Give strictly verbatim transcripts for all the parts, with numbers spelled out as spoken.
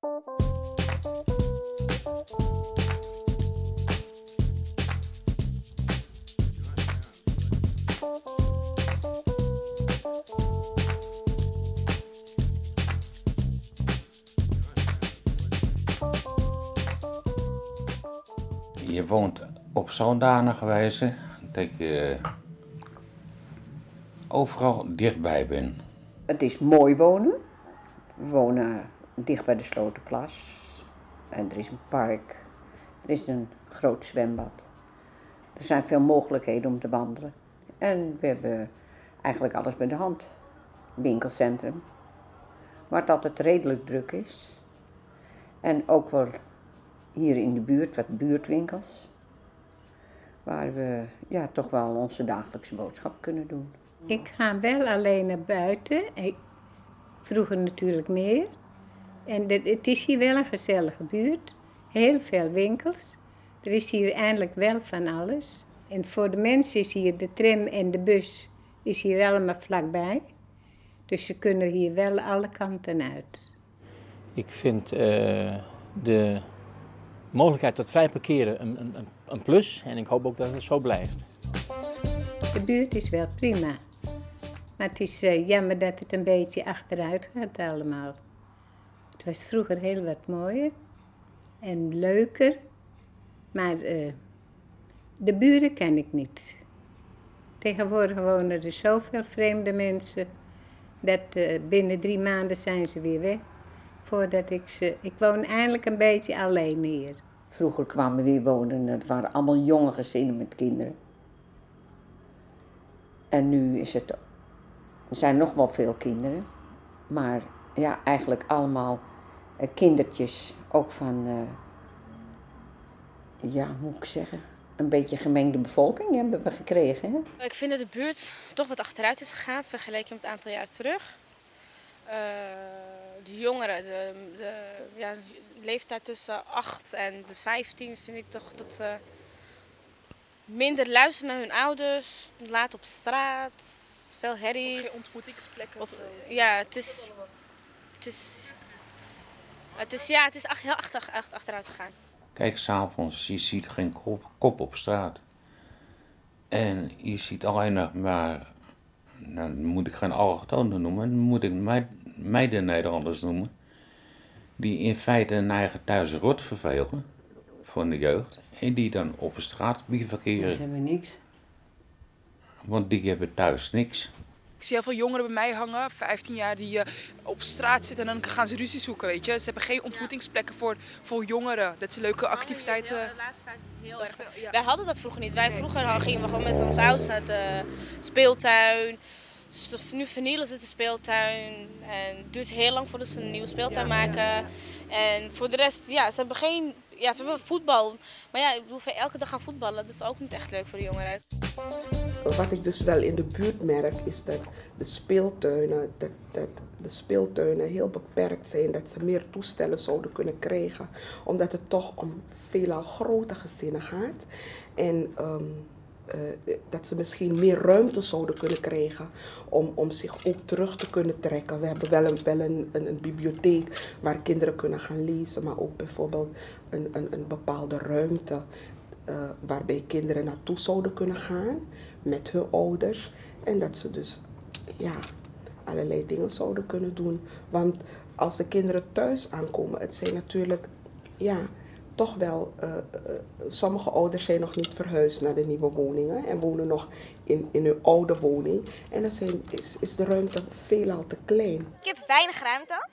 Je woont op zodanige wijze dat je overal dichtbij bent. Het is mooi wonen. We wonen dicht bij de Slotenplas. En er is een park. Er is een groot zwembad. Er zijn veel mogelijkheden om te wandelen. En we hebben eigenlijk alles bij de hand. Winkelcentrum. Waar het altijd redelijk druk is. En ook wel hier in de buurt wat buurtwinkels. Waar we ja, toch wel onze dagelijkse boodschap kunnen doen. Ik ga wel alleen naar buiten. Ik, vroeger natuurlijk meer. En de, het is hier wel een gezellige buurt. Heel veel winkels. Er is hier eindelijk wel van alles. En voor de mensen is hier de tram en de bus is hier allemaal vlakbij. Dus ze kunnen hier wel alle kanten uit. Ik vind uh, de mogelijkheid tot vrij parkeren een, een, een plus. En ik hoop ook dat het zo blijft. De buurt is wel prima. Maar het is uh, jammer dat het een beetje achteruit gaat allemaal. Het was vroeger heel wat mooier en leuker. Maar uh, de buren ken ik niet. Tegenwoordig wonen er zoveel vreemde mensen. Dat uh, binnen drie maanden zijn ze weer weg. Voordat ik ze... Ik woon eigenlijk een beetje alleen hier. Vroeger kwamen we weer wonen. Het waren allemaal jonge gezinnen met kinderen. En nu is het... Er zijn nog wel veel kinderen. Maar ja, eigenlijk allemaal uh, kindertjes. Ook van... Uh, ja, hoe moet ik zeggen? Een beetje gemengde bevolking hebben we gekregen. Hè? Ik vind dat de buurt toch wat achteruit is gegaan vergeleken met een aantal jaar terug. Uh, de jongeren, de, de ja, leeftijd tussen acht en de vijftien vind ik toch dat ze minder luisteren naar hun ouders, laat op straat, veel herries. Geen ontmoetingsplekken of zo. Ja, het is, het is, het is, ja, het is heel achter, achter, achteruit gegaan. Kijk, s'avonds, je ziet geen kop, kop op straat. En je ziet alleen nog maar, nou, dan moet ik geen allochtonen noemen, dan moet ik meiden-Nederlanders noemen. Die in feite hun eigen thuis rot vervelen van de jeugd. En die dan op de straat bivakeren. Ze hebben niks. Want die hebben thuis niks. Ik zie heel veel jongeren bij mij hangen, vijftien jaar, die uh, op straat zitten en dan gaan ze ruzie zoeken, weet je. Ze hebben geen ontmoetingsplekken voor, voor jongeren, dat ze leuke activiteiten... Ja, de laatste tijd heel erg. Ja. Wij hadden dat vroeger niet. Wij vroeger gingen we gewoon met onze ouders naar de speeltuin. Nu vernielen ze de speeltuin en het duurt heel lang voordat ze een nieuwe speeltuin ja, maken. Ja, ja. En voor de rest, ja, ze hebben geen... Ja, we hebben voetbal. Maar ja, ik bedoel, elke dag gaan voetballen, dat is ook niet echt leuk voor de jongeren. Wat ik dus wel in de buurt merk, is dat de speeltuinen, dat, dat de speeltuinen heel beperkt zijn. Dat ze meer toestellen zouden kunnen krijgen. Omdat het toch om veelal grote gezinnen gaat. En um, uh, dat ze misschien meer ruimte zouden kunnen krijgen om, om zich ook terug te kunnen trekken. We hebben wel een, wel een, een, een bibliotheek waar kinderen kunnen gaan lezen. Maar ook bijvoorbeeld een, een, een bepaalde ruimte uh, waarbij kinderen naartoe zouden kunnen gaan met hun ouders. En dat ze dus ja, allerlei dingen zouden kunnen doen. Want als de kinderen thuis aankomen, het zijn natuurlijk, ja, toch wel, uh, uh, sommige ouders zijn nog niet verhuisd naar de nieuwe woningen en wonen nog in, in hun oude woning. En dan zijn, is, is de ruimte veelal te klein. Ik heb weinig ruimte,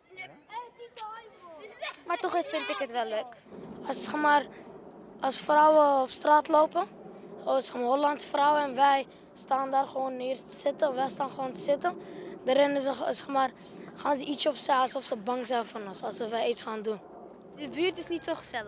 maar toch vind ik het wel leuk. Als, maar, als vrouwen op straat lopen, als Hollandse vrouwen en wij staan daar gewoon neer te zitten, wij staan gewoon te zitten, dan rennen ze, zeg maar, gaan ze iets opzij alsof ze bang zijn van ons, alsof wij iets gaan doen. De buurt is niet zo gezellig.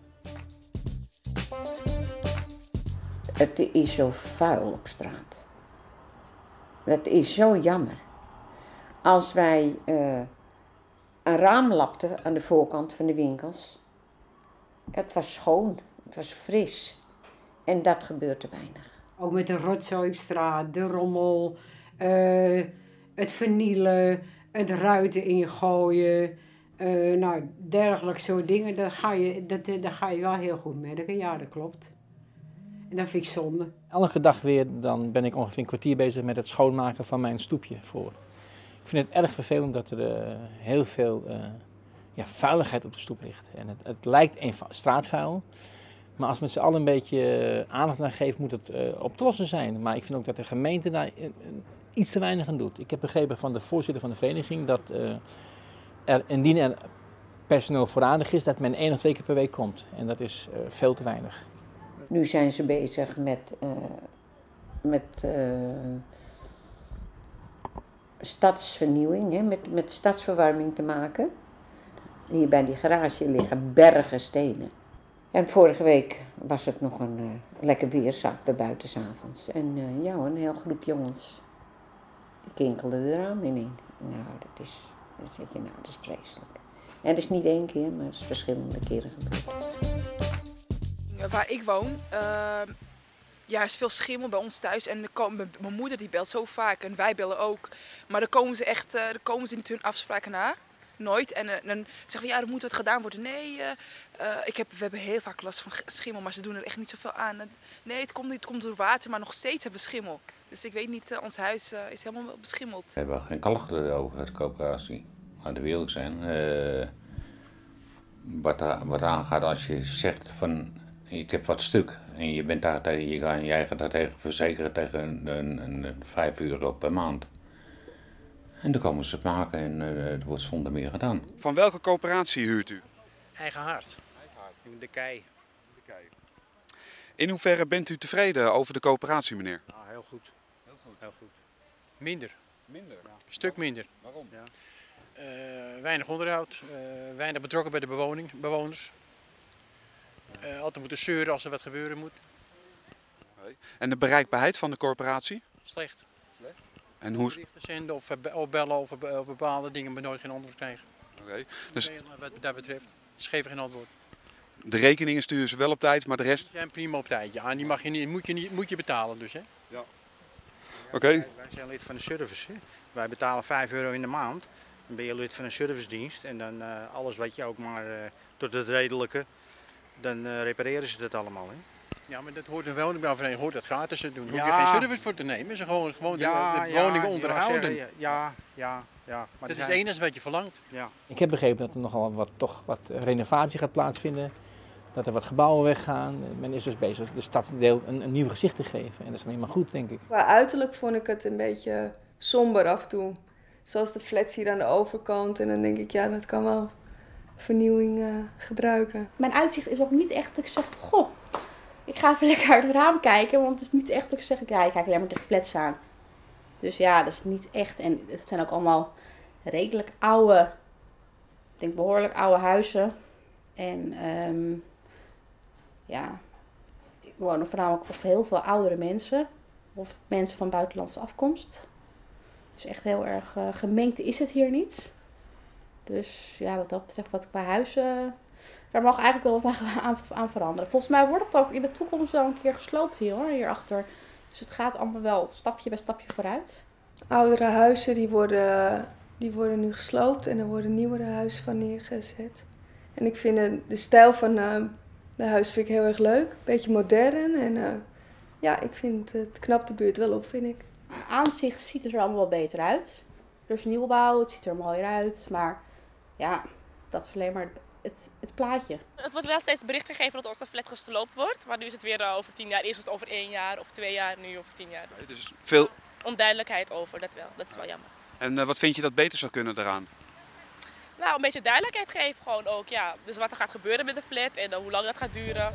Het is zo vuil op straat. Dat is zo jammer. Als wij uh, een raam lapten aan de voorkant van de winkels, het was schoon, het was fris. En dat gebeurt te weinig. Ook met de rotzooi op straat, de rommel, uh, het vernielen, het ruiten ingooien. Uh, nou, dergelijke soort dingen, daar ga, je, dat, daar ga je wel heel goed merken. Ja, dat klopt. En dat vind ik zonde. Elke dag weer dan ben ik ongeveer een kwartier bezig met het schoonmaken van mijn stoepje voor. Ik vind het erg vervelend dat er uh, heel veel uh, ja, vuiligheid op de stoep ligt. En het, het lijkt een straatvuil, maar als we met z'n allen een beetje aandacht aan geven, moet het uh, op te lossen zijn. Maar ik vind ook dat de gemeente daar uh, iets te weinig aan doet. Ik heb begrepen van de voorzitter van de vereniging dat uh, er, indien er personeel voorradig is, dat men één of twee keer per week komt. En dat is uh, veel te weinig. Nu zijn ze bezig met, uh, met uh, stadsvernieuwing, hè, met, met stadsverwarming te maken. Hier bij die garage liggen bergen stenen. En vorige week was het nog een uh, lekker weer, zaten we buiten 's avonds. En uh, ja, een heel groep jongens die kinkelden de ramen in. Nou, dat is, dan zeg je, nou, dat is vreselijk. En dat is niet één keer, maar het is verschillende keren gebeurd. Waar ik woon, uh, ja, is veel schimmel bij ons thuis. En mijn moeder die belt zo vaak en wij bellen ook. Maar dan komen ze echt, uh, dan komen ze niet hun afspraken na. Nooit. En uh, dan zeggen we, ja, er moet wat gedaan worden. Nee, uh, uh, ik heb, we hebben heel vaak last van schimmel, maar ze doen er echt niet zoveel aan. Nee, het komt niet, het komt door water, maar nog steeds hebben we schimmel. Dus ik weet niet, uh, ons huis uh, is helemaal beschimmeld. We hebben geen klachten over de coöperatie. Laten we eerlijk zijn. Uh, wat, wat aangaat als je zegt van, ik heb wat stuk en je bent daar tegen, je gaat, jij gaat daar tegen verzekeren tegen een, een, een vijf euro per maand. En dan komen ze het maken en uh, er wordt zonder meer gedaan. Van welke coöperatie huurt u? Eigen Hart. De Kei. De Kei. In hoeverre bent u tevreden over de coöperatie, meneer? Nou, heel goed. Heel goed. Heel goed. Minder. Minder? Ja, een stuk minder. Waarom? Ja. Uh, weinig onderhoud, uh, weinig betrokken bij de bewoning, bewoners. Uh, altijd moeten zeuren als er wat gebeuren moet. Okay. En de bereikbaarheid van de corporatie? Slecht. Slecht? En hoe? Berichten zenden of opbellen of op bepaalde dingen, maar nooit geen antwoord krijgen. Oké. Okay. Dus wat dat betreft, ze geven geen antwoord. De rekeningen sturen ze wel op tijd, maar de rest? Die zijn prima op tijd, ja. En die mag je niet, moet, je niet, moet je betalen dus, hè? Ja. Oké. Okay. Wij, wij zijn lid van de service, hè? Wij betalen vijf euro in de maand. Dan ben je lid van een servicedienst en dan uh, alles wat je ook maar uh, tot het redelijke, dan uh, repareren ze dat allemaal. Hè? Ja, maar dat hoort een woningbouwvereniging, hoort dat gratis te doen. Daar hoef je ja. geen service voor te nemen, ze gewoon, gewoon ja, de, de woningen ja, onderhouden. Ja, ja, ja. ja maar dat is het enige wat je verlangt. Ja. Ik heb begrepen dat er nogal wat, toch wat renovatie gaat plaatsvinden, dat er wat gebouwen weggaan. Men is dus bezig de stadsdeel een, een nieuw gezicht te geven en dat is alleen maar goed, denk ik. Qua uiterlijk vond ik het een beetje somber af en toe. Zoals de flats hier aan de overkant. En dan denk ik, ja, dat kan wel vernieuwing uh, gebruiken. Mijn uitzicht is ook niet echt dat ik zeg, goh, ik ga even lekker uit het raam kijken. Want het is niet echt dat ik zeg, ja, ik kijk alleen maar tegen flats aan. Dus ja, dat is niet echt. En het zijn ook allemaal redelijk oude, ik denk behoorlijk oude huizen. En um, ja, ik wonen voornamelijk of heel veel oudere mensen. Of mensen van buitenlandse afkomst. Dus echt heel erg uh, gemengd is het hier niet. Dus ja, wat dat betreft, wat qua huizen, daar mag eigenlijk wel wat aan, aan veranderen. Volgens mij wordt het ook in de toekomst wel een keer gesloopt hier hoor, hierachter. Dus het gaat allemaal wel stapje bij stapje vooruit. Oudere huizen die worden, die worden nu gesloopt en er worden nieuwere huizen van neergezet. En ik vind de, de stijl van uh, de huis vind ik heel erg leuk. Beetje modern en uh, ja, ik vind het knapt de buurt wel op, vind ik. Aanzicht ziet er allemaal wel beter uit. Er is nieuwbouw, het ziet er mooier uit. Maar ja, dat is alleen maar het, het plaatje. Het wordt wel steeds bericht gegeven dat onze flat gesloopt wordt. Maar nu is het weer over tien jaar. Eerst was het over één jaar, over twee jaar, nu over tien jaar. Dus, dus veel onduidelijkheid over, dat wel. Dat is wel jammer. En uh, wat vind je dat beter zou kunnen daaraan? Nou, een beetje duidelijkheid geven gewoon ook, ja. Dus wat er gaat gebeuren met de flat en uh, hoe lang dat gaat duren.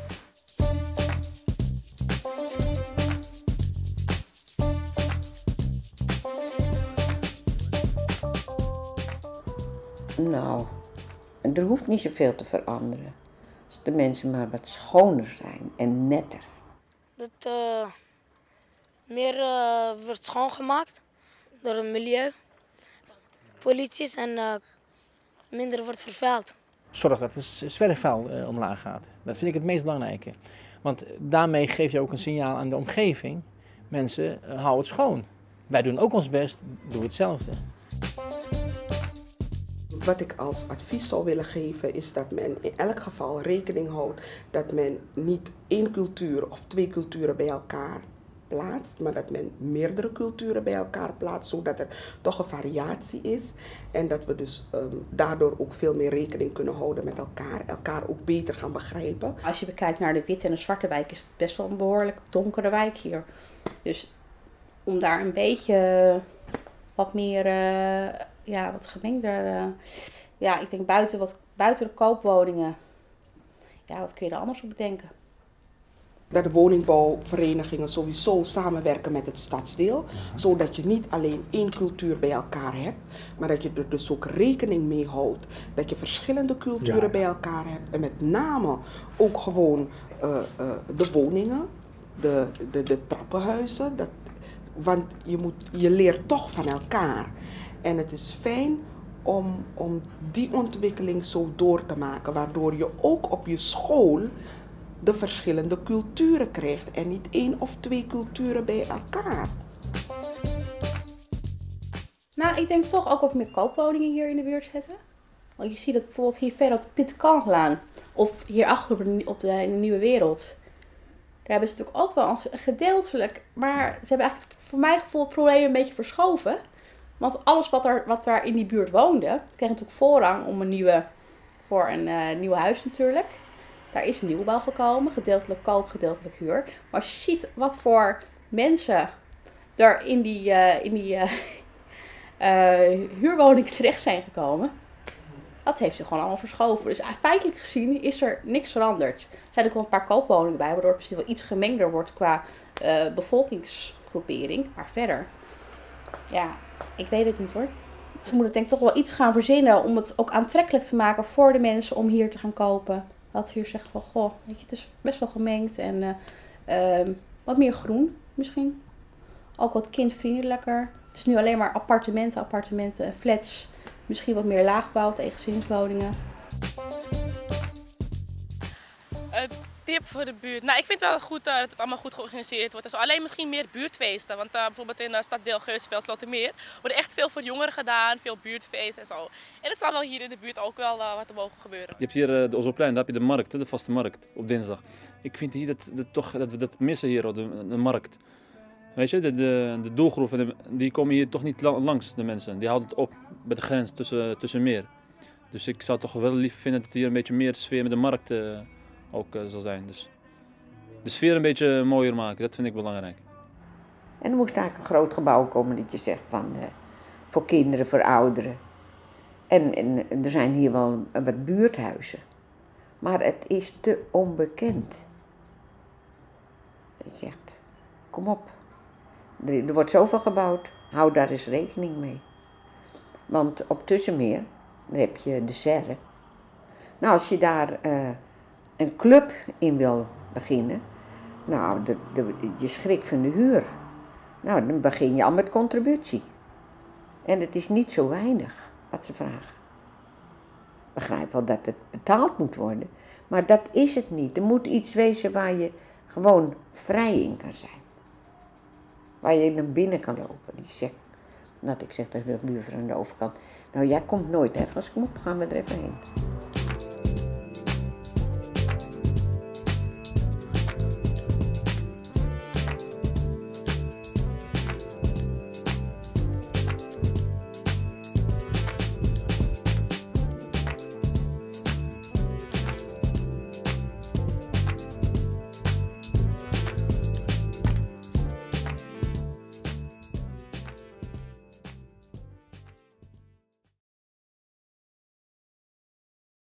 Nou, er hoeft niet zoveel te veranderen. Als de mensen maar wat schoner zijn en netter. Dat uh, meer uh, wordt schoongemaakt door het milieu, polities en uh, minder wordt vervuild. Zorg dat het zwerfvuil uh, omlaag gaat. Dat vind ik het meest belangrijke. Want daarmee geef je ook een signaal aan de omgeving. Mensen, uh, hou het schoon. Wij doen ook ons best, doe hetzelfde. wat ik als advies zou willen geven is dat men in elk geval rekening houdt dat men niet één cultuur of twee culturen bij elkaar plaatst, maar dat men meerdere culturen bij elkaar plaatst, zodat er toch een variatie is en dat we dus um, daardoor ook veel meer rekening kunnen houden met elkaar, elkaar ook beter gaan begrijpen. Als je bekijkt naar de witte en de zwarte wijk is het best wel een behoorlijk donkere wijk hier. Dus om daar een beetje wat meer, uh, ja, wat gemengder, uh, ja, ik denk buiten, wat, buiten de koopwoningen, ja, wat kun je er anders op bedenken? Dat de woningbouwverenigingen sowieso samenwerken met het stadsdeel, zodat je niet alleen één cultuur bij elkaar hebt, maar dat je er dus ook rekening mee houdt dat je verschillende culturen ja. bij elkaar hebt en met name ook gewoon uh, uh, de woningen, de, de, de trappenhuizen, dat, want je, moet, je leert toch van elkaar en het is fijn om, om die ontwikkeling zo door te maken, waardoor je ook op je school de verschillende culturen krijgt en niet één of twee culturen bij elkaar. Nou, ik denk toch ook wat meer koopwoningen hier in de buurt zetten. Want je ziet dat bijvoorbeeld hier verder op de Pieter-Kanslaan of hierachter op de, op de, in de Nieuwe Wereld. Daar hebben ze natuurlijk ook wel gedeeltelijk, maar ze hebben eigenlijk voor mijn gevoel het probleem een beetje verschoven. Want alles wat, er, wat daar in die buurt woonde, kreeg natuurlijk voorrang om een nieuwe, voor een uh, nieuw huis natuurlijk. Daar is een nieuwbouw gekomen, gedeeltelijk koop, gedeeltelijk huur. Maar als je ziet wat voor mensen er in die, uh, in die uh, uh, huurwoningen terecht zijn gekomen, dat heeft zich gewoon allemaal verschoven. Dus feitelijk gezien is er niks veranderd. Er zijn ook wel een paar koopwoningen bij, waardoor het misschien wel iets gemengder wordt qua uh, bevolkingsgroepering. Maar verder, ja, ik weet het niet hoor. Ze moeten denk ik toch wel iets gaan verzinnen om het ook aantrekkelijk te maken voor de mensen om hier te gaan kopen. Dat hier zeggen van, goh, weet je, het is best wel gemengd en uh, uh, wat meer groen misschien. Ook wat kindvriendelijker. Het is nu alleen maar appartementen, appartementen en flats. Misschien wat meer laagbouw tegen gezinswoningen. Uh, tip voor de buurt. Nou, ik vind het wel goed uh, dat het allemaal goed georganiseerd wordt. Dus alleen misschien meer buurtfeesten. Want uh, bijvoorbeeld in uh, staddeel Geuzenveld, Slotermeer worden echt veel voor jongeren gedaan. Veel buurtfeesten en zo. En het zal wel hier in de buurt ook wel uh, wat er mogen gebeuren. Je hebt hier uh, de Osselplein, daar heb je de markt, de vaste markt op dinsdag. Ik vind hier dat, dat, toch, dat we dat missen hier op de, de markt. Weet je, de, de, de doelgroepen die komen hier toch niet langs, de mensen. Die houden het op bij de grens tussen, tussen meer. Dus ik zou toch wel liever vinden dat hier een beetje meer sfeer met de markt uh, ook uh, zal zijn. Dus de sfeer een beetje mooier maken, dat vind ik belangrijk. En er moest eigenlijk een groot gebouw komen dat je zegt van uh, voor kinderen, voor ouderen. En, en er zijn hier wel wat buurthuizen. Maar het is te onbekend. Je zegt, kom op. Er, er wordt zoveel gebouwd, hou daar eens rekening mee. Want op Tussenmeer, dan heb je de Serre. Nou, als je daar uh, een club in wil beginnen, nou, de, de, je schrikt van de huur. Nou, dan begin je al met contributie. En het is niet zo weinig wat ze vragen. Ik begrijp wel dat het betaald moet worden, maar dat is het niet. Er moet iets wezen waar je gewoon vrij in kan zijn. Waar je naar binnen kan lopen. Die zegt, dat ik zeg tegen de buurvrouw aan de overkant, nou jij komt nooit ergens, kom op, gaan we er even heen.